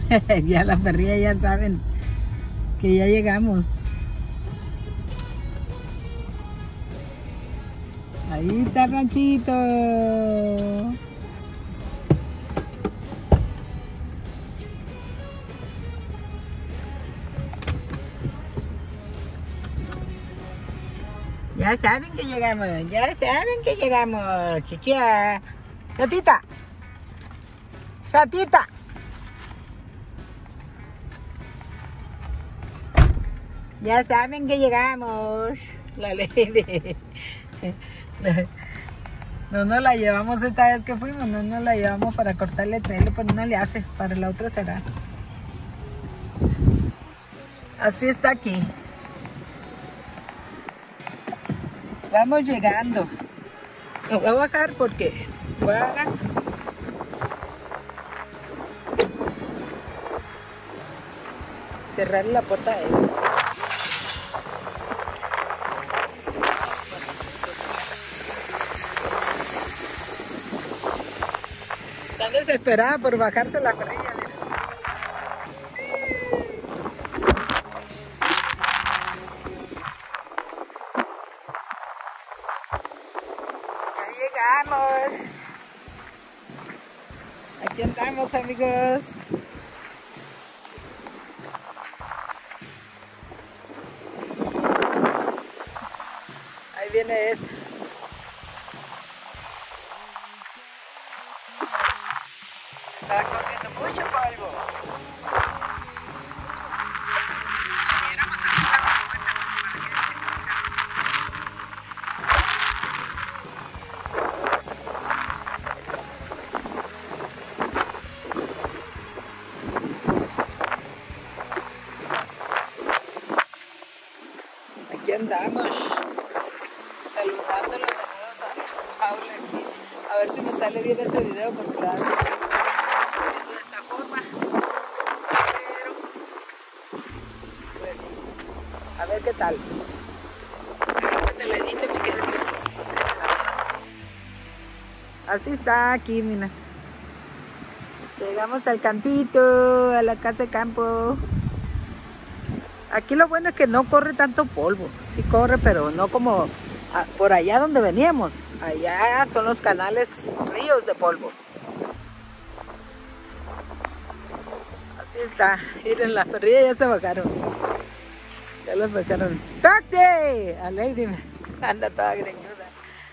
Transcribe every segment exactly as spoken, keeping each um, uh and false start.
Ya la perrilla ya saben que ya llegamos. Ahí está el ranchito. Ya saben que llegamos, ya saben que llegamos, chichia. Gatita. Gatita. Ya saben que llegamos. La ley de... No nos la llevamos esta vez que fuimos, no nos la llevamos para cortarle el pelo, pero no le hace, para la otra será. Así está aquí. Vamos llegando. Me voy a bajar porque para cerrar la puerta de él. Están desesperadas por bajarse la perrilla. Llegamos. Aquí andamos, amigos. Ahí viene él. Está comiendo mucho polvo. Aquí andamos, saludándolos de nuevo a Paula aquí. A ver si me sale bien este video porque claro, de esta forma. Pero, pues, a ver qué tal. Cuando la edite me quede bien. Así está aquí, mira. Llegamos al campito, a la casa de campo. Aquí lo bueno es que no corre tanto polvo, sí corre, pero no como por allá donde veníamos. Allá son los canales, ríos de polvo. Así está, miren, las perrillas ya se bajaron. Ya las bajaron. ¡Taxi! A Lady anda toda greñuda.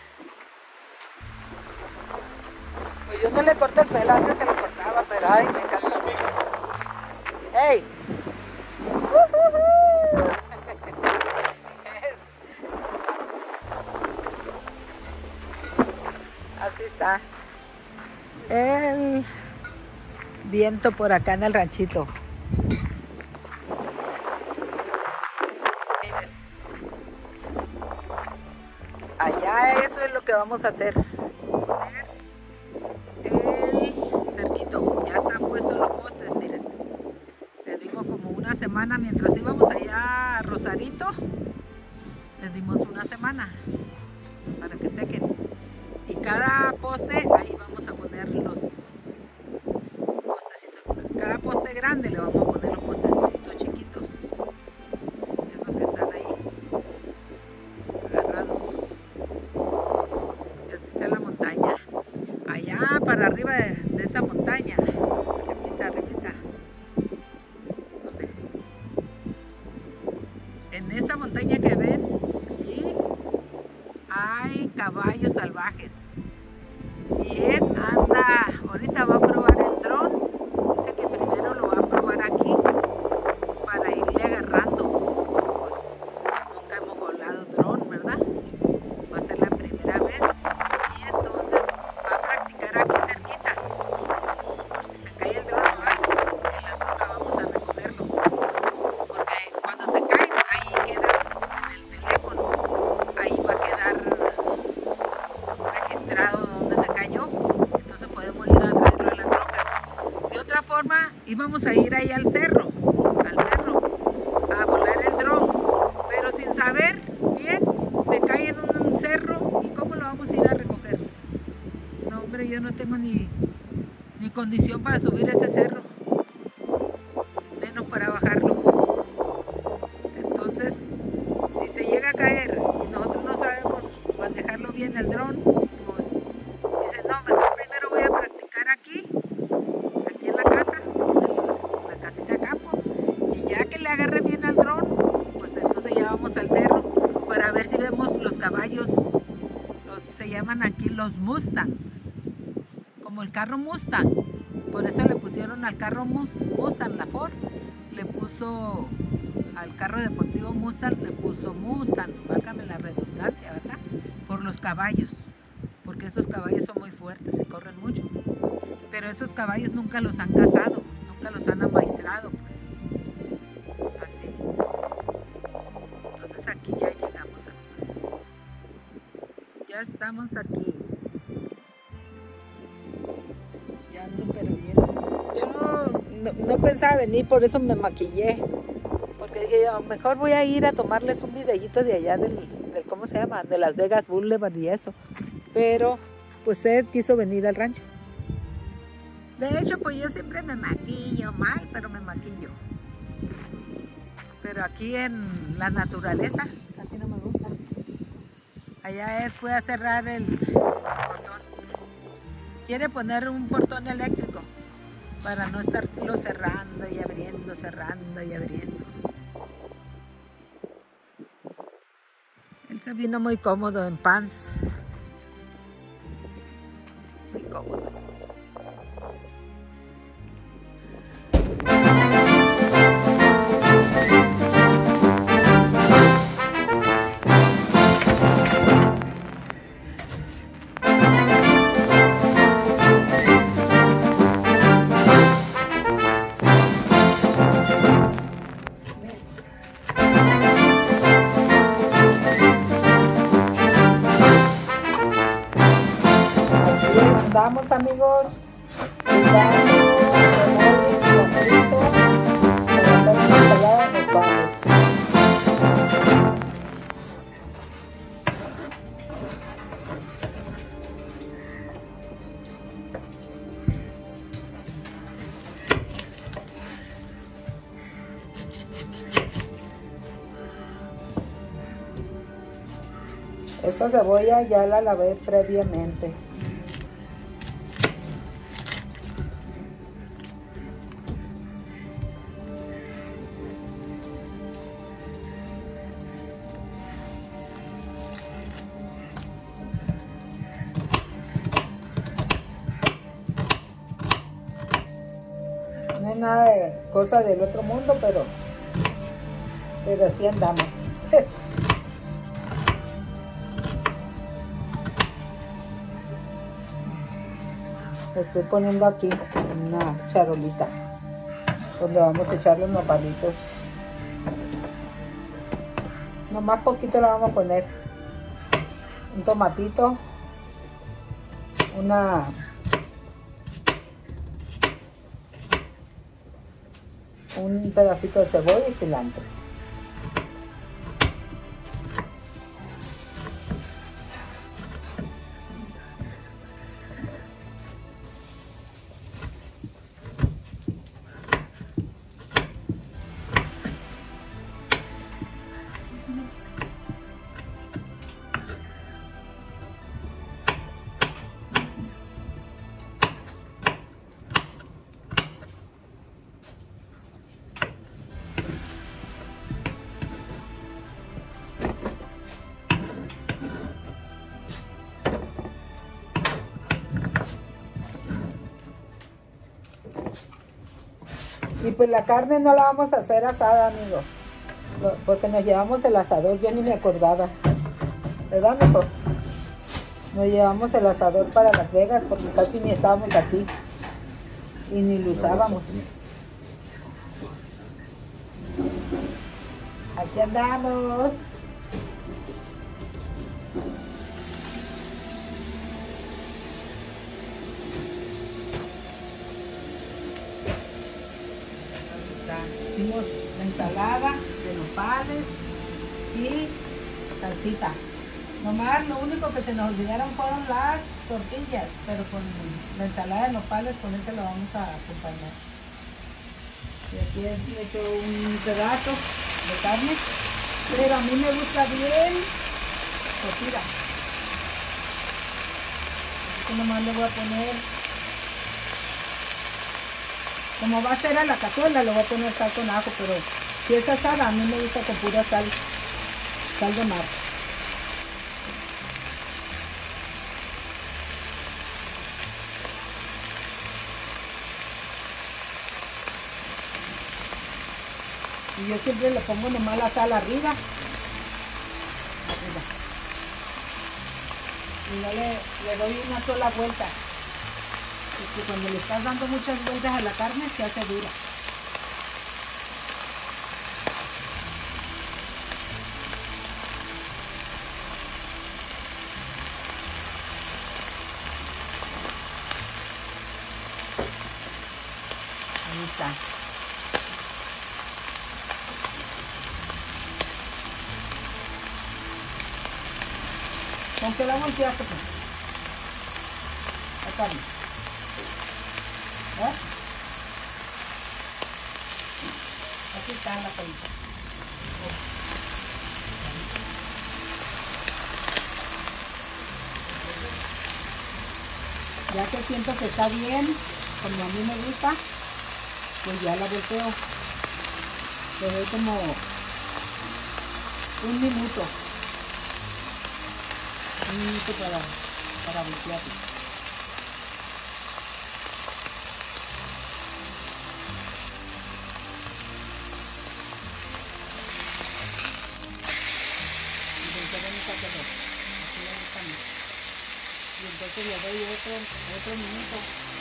Pues yo no le corté el pelo, antes se lo cortaba, pero ay, me cansa mucho. ¡Hey! Así está el viento por acá en el ranchito. Miren. Allá eso es lo que vamos a hacer. Poner el cerdito. Ya están puestos los postes, miren. Les dimos como una semana mientras íbamos allá a Rosarito. Les dimos una semana para que sequen. Y cada poste, ahí vamos a poner los postecitos. Cada poste grande le vamos a poner los postecitos chiquitos. Esos que están ahí agarrados. Y así está la montaña. Allá para arriba de, de esa montaña. Arribita, arribita. En esa montaña que ven, allí hay caballos salvajes. Y él anda, ahorita va a probar el dron. Dice que primero lo va a probar aquí para irle agarrando. Pues nunca hemos volado dron, ¿verdad? Va a ser la primera vez. Y entonces va a practicar aquí cerquitas. Por si se cae el dron, en la troca vamos a recogerlo. Porque cuando se cae, ahí queda en el teléfono. Ahí va a quedar registrado donde se cayó, entonces podemos ir a traerlo en la troca. De otra forma, íbamos a ir ahí al cerro, al cerro, a volar el dron, pero sin saber bien, se cae en un cerro y cómo lo vamos a ir a recoger. No, hombre, yo no tengo ni, ni condición para subir ese cerro. aquí en la casa, en la casita de campo. Y ya que le agarre bien al dron, pues entonces ya vamos al cerro para ver si vemos los caballos. Los, se llaman aquí los Mustang, como el carro Mustang. Por eso le pusieron al carro Mustang, la Ford le puso al carro deportivo Mustang, le puso Mustang, válgame la redundancia, ¿verdad? Por los caballos, porque esos caballos son muy fuertes y corren mucho. Pero esos caballos nunca los han cazado, nunca los han amaestrado, pues. Así. Entonces aquí ya llegamos, amigos. Ya estamos aquí. Ya ando pero bien. Yo no, no, no pensaba venir, por eso me maquillé. Porque dije, a lo mejor voy a ir a tomarles un videíto de allá del, del, ¿cómo se llama? De Las Vegas Boulevard y eso. Pero, pues él quiso venir al rancho. De hecho, pues yo siempre me maquillo mal, pero me maquillo. Pero aquí en la naturaleza, casi no me gusta. Allá él fue a cerrar el portón. Quiere poner un portón eléctrico para no estarlo cerrando y abriendo, cerrando y abriendo. Él se vino muy cómodo en pants. Muy cómodo. Vamos, amigos, picando cebolla y cilantrito para hacer una ensalada de nopales. Esta cebolla ya la lavé previamente. No es nada de cosa del otro mundo, pero, pero así andamos. Estoy poniendo aquí una charolita donde vamos a echar los nopalitos. Nomás poquito le vamos a poner un tomatito, una un pedacito de cebolla y cilantro. Y pues la carne no la vamos a hacer asada, amigo, porque nos llevamos el asador, yo ni me acordaba, ¿verdad, mijo? Nos llevamos el asador para Las Vegas porque casi ni estábamos aquí y ni lo usábamos. Aquí andamos. Hicimos la ensalada de nopales y salsita. Nomás lo único que se nos olvidaron fueron las tortillas, pero con la ensalada de nopales, con eso lo vamos a acompañar. Y aquí he hecho un pedazo de carne, pero a mí me gusta bien cocida. Así que nomás le voy a poner Como va a ser a la cazuela, le voy a poner sal con ajo, pero si es asada, a mí me gusta con pura sal, sal de mar. Y yo siempre le pongo nomás la sal arriba. Arriba. Y no le, le doy una sola vuelta. Porque cuando le estás dando muchas vueltas a la carne se hace dura. Ahí está. ¿Con qué la volteaste? La carne. ¿Eh? Aquí está la colita. Ya que siento que está bien, como a mí me gusta, pues ya la volteo. Le doy como un minuto. Un minuto para, para voltearlo. Y entonces le doy otro, otro minuto.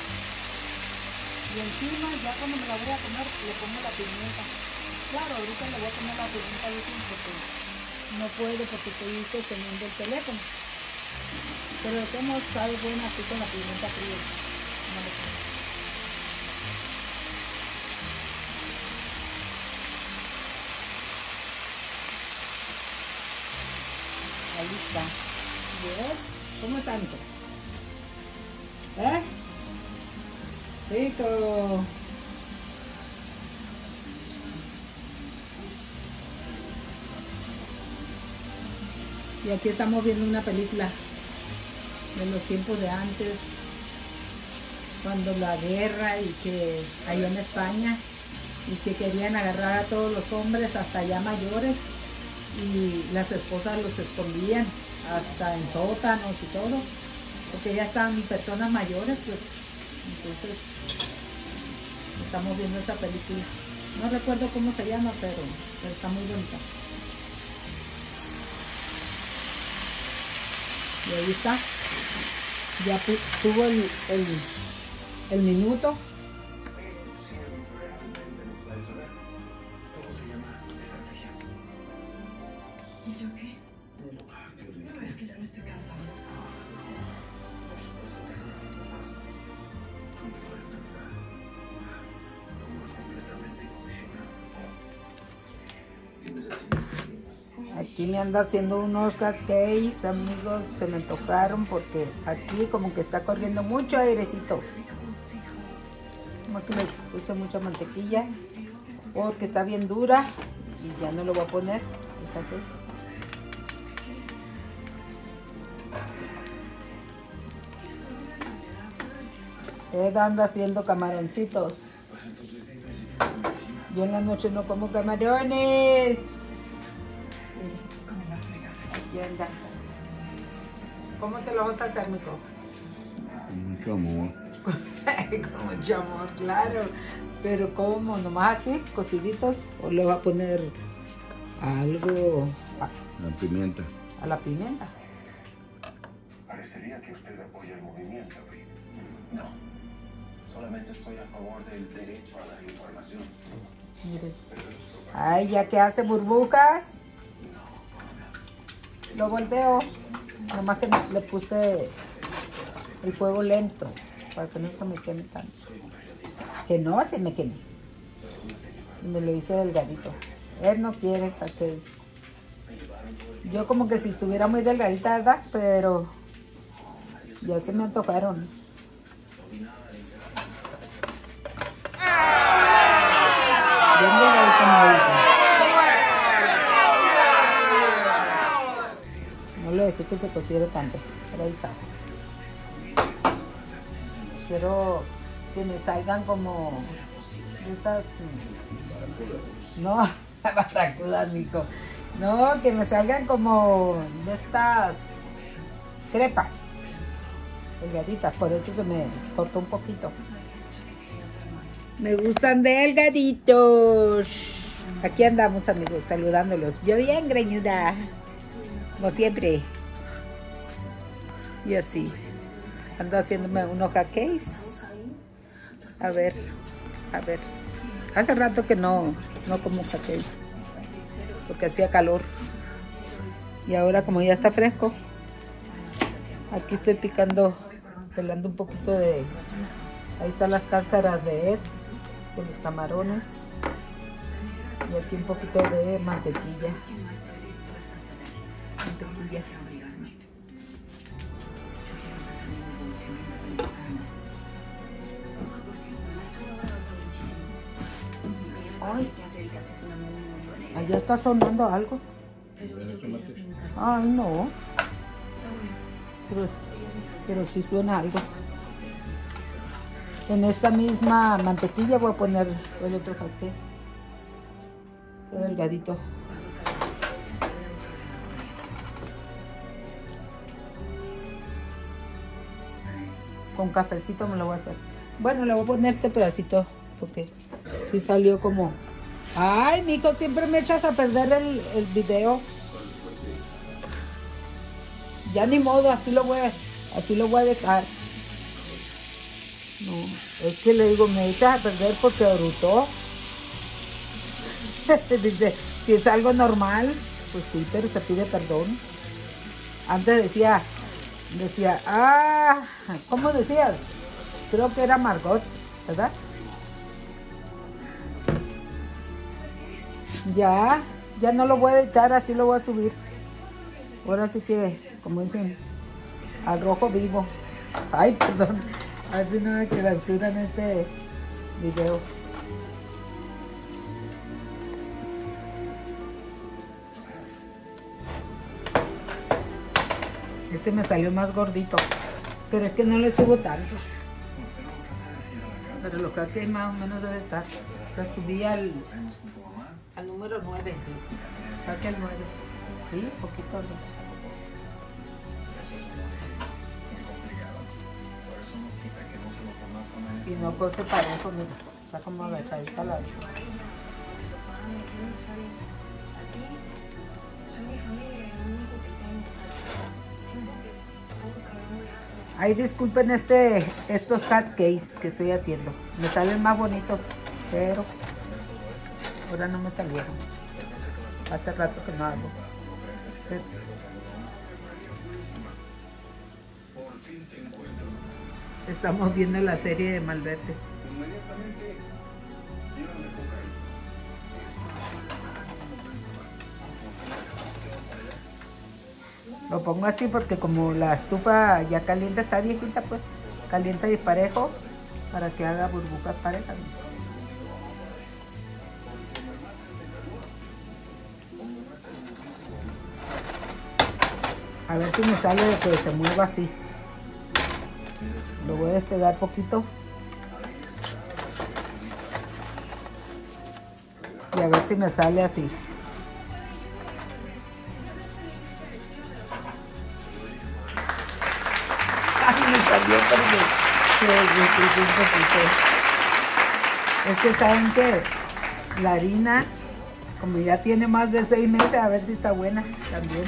Y encima, ya cuando me la voy a comer, le pongo la pimienta. Claro, ahorita le voy a poner la pimienta porque no puedo, porque estoy sosteniendo el teléfono. Pero de todos modos sabe buena así con la pimienta fría. No le pongo. Ahí está. ¿Ves? ¿Cómo está, Nico? ¿Eh? Rico. Y aquí estamos viendo una película de los tiempos de antes, cuando la guerra y que allá en España y que querían agarrar a todos los hombres hasta ya mayores y las esposas los escondían hasta en sótanos y todo, porque ya están personas mayores, pues entonces estamos viendo esta película. No recuerdo cómo se llama, pero, pero está muy bonita. Y ahí está. Ya tuvo el, el, el minuto. ¿Y yo qué? No, es que ya me estoy cansando. Por supuesto, no te puedes cansar. Como es completamente incondicional. Aquí me anda haciendo unos cupcakes, amigos, se me antojaron porque aquí como que está corriendo mucho airecito. Como que le puse mucha mantequilla porque está bien dura y ya no lo voy a poner, fíjate. Ed anda haciendo camaroncitos. Yo en la noche no como camarones. Aquí anda. ¿Cómo te lo vas a hacer, mijo? Con mucho amor. Con mucho amor, claro. Pero ¿cómo? ¿Nomás así? ¿Cociditos? ¿O le va a poner algo a, La pimienta. a la pimienta? Parecería que usted apoya el movimiento, Bill. No, solamente estoy a favor del derecho a la información. Mire. Ay, ya que hace burbujas. Lo volteo. Nomás que le puse el fuego lento para que no se me queme tanto. Que no se me queme. Me lo hice delgadito. Él no quiere cafés. Yo como que si estuviera muy delgadita, ¿verdad? Pero ya se me antojaron. Bien delgadito me lo hice. No lo dejé que se cociera tanto. Pero ahí está. Quiero que me salgan como esas, no, barracudas, Nico, no, que me salgan como de estas crepas delgaditas, por eso se me cortó un poquito. Me gustan delgaditos. Aquí andamos, amigos, saludándolos. Yo bien greñuda, como siempre. Y así. Ando haciéndome unos hotcakes. A ver, a ver. Hace rato que no, no como hotcakes, porque hacía calor. Y ahora como ya está fresco, aquí estoy picando, pelando un poquito de... Ahí están las cáscaras de Ed, de los camarones. Y aquí un poquito de mantequilla. Mantequilla. Ay, allá está sonando algo. Ay, no. Pero, pero sí suena algo. En esta misma mantequilla voy a poner el otro pastel. El delgadito. Con cafecito me lo voy a hacer. Bueno, le voy a poner este pedacito porque sí salió como... Ay, Nico, siempre me echas a perder el, el video. Ya ni modo, así lo voy a, así lo voy a dejar. No, es que le digo, me echas a perder porque orutó. Dice, si es algo normal, pues sí, pero se pide perdón. Antes decía, decía, ah, ¿cómo decías? Creo que era Margot, ¿verdad? Ya, ya no lo voy a editar, así lo voy a subir. Ahora sí que, como dicen, al rojo vivo. Ay, perdón, a ver si no me clausuran este video. Este me salió más gordito, pero es que no le subo tanto. Pero lo que aquí más o menos debe estar. Lo subí al, al número nueve, casi al nueve. Sí, poquito. ¿No? Y no cose parejo, mira, está como agachadita la... Ay, disculpen este, estos hotcakes que estoy haciendo. Me salen más bonitos, pero ahora no me salieron. Hace rato que no hago. Pero... Estamos viendo la serie de Malverde. Lo pongo así porque como la estufa ya calienta, está viejita, pues calienta disparejo para que haga burbujas parejas. A ver si me sale de que se mueva así. Lo voy a despegar poquito. Y a ver si me sale así. Es que saben que la harina, como ya tiene más de seis meses, a ver si está buena también.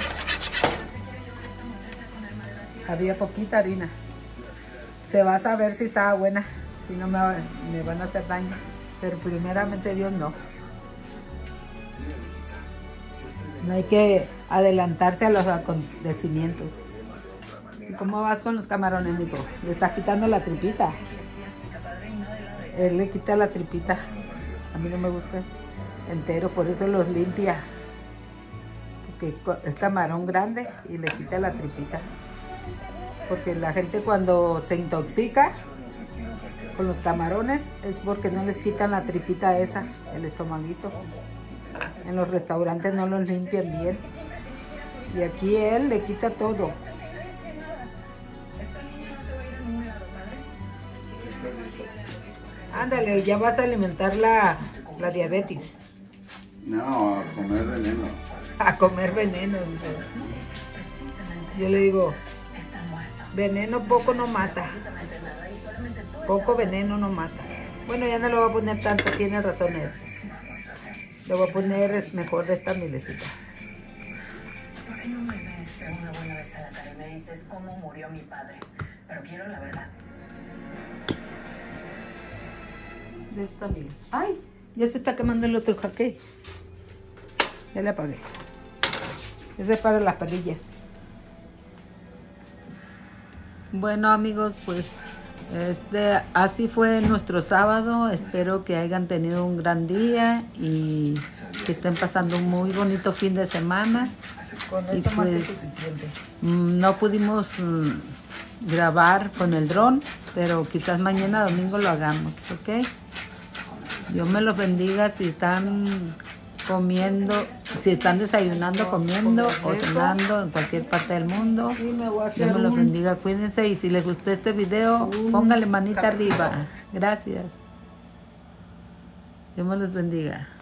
Había poquita harina. Se va a saber si estaba buena, si no me, me van a hacer daño. Pero primeramente Dios no. No hay que adelantarse a los acontecimientos. ¿Cómo vas con los camarones, Nico? Le estás quitando la tripita. Él le quita la tripita. A mí no me gusta entero, por eso los limpia. Porque es camarón grande y le quita la tripita. Porque la gente cuando se intoxica con los camarones es porque no les quitan la tripita esa, el estomaguito. En los restaurantes no los limpian bien. Y aquí él le quita todo. Ándale, ya vas a alimentar la, la diabetes. No, a comer veneno. A comer veneno. Dice. Yo le digo, veneno poco no mata. Poco veneno no mata. Bueno, ya no lo voy a poner tanto, tiene razón él. Le voy a poner mejor esta milecita. ¿Por qué no me ves de una buena vez a la cara y me dices cómo murió mi padre? Pero quiero la verdad. De esta mil. ¡Ay! Ya se está quemando el otro jaque. Ya le apagué. Ese es para las palillas. Bueno, amigos, pues este así fue nuestro sábado. Espero que hayan tenido un gran día y que estén pasando un muy bonito fin de semana. Con eso más que suficiente. No pudimos mm, grabar con el dron, pero quizás mañana domingo lo hagamos, ¿ok? Dios me los bendiga si están comiendo, si están desayunando, comiendo o cenando en cualquier parte del mundo. Dios me los bendiga, cuídense y si les gustó este video, póngale manita arriba. Gracias. Dios me los bendiga.